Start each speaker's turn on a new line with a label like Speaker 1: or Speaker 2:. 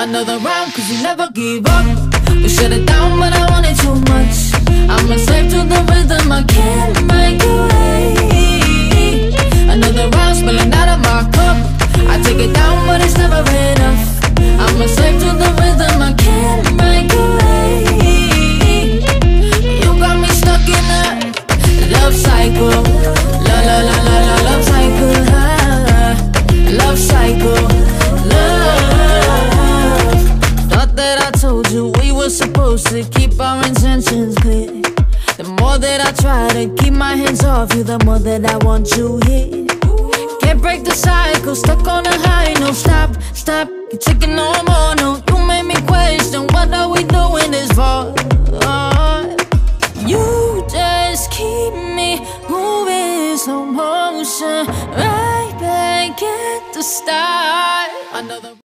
Speaker 1: Another round, cause you never give up. We shut it down, but I want it too much. I'm a slave to the rhythm, I can't break away. Another round, spilling out of my cup. I take it down, but it's never enough. I'm a slave to the rhythm, I can't break away. You got me stuck in a love cycle. La la la la la, love cycle. Love cycle. Love. Thought that I told you we were supposed to keep our intentions clear. The more that I try to keep my hands off you, the more that I want you here. Can't break the cycle, stuck on a high. No, stop, stop, you're taking no more. No, you made me question, what are we doing this for? You just keep me moving slow motion, right back at the start. Another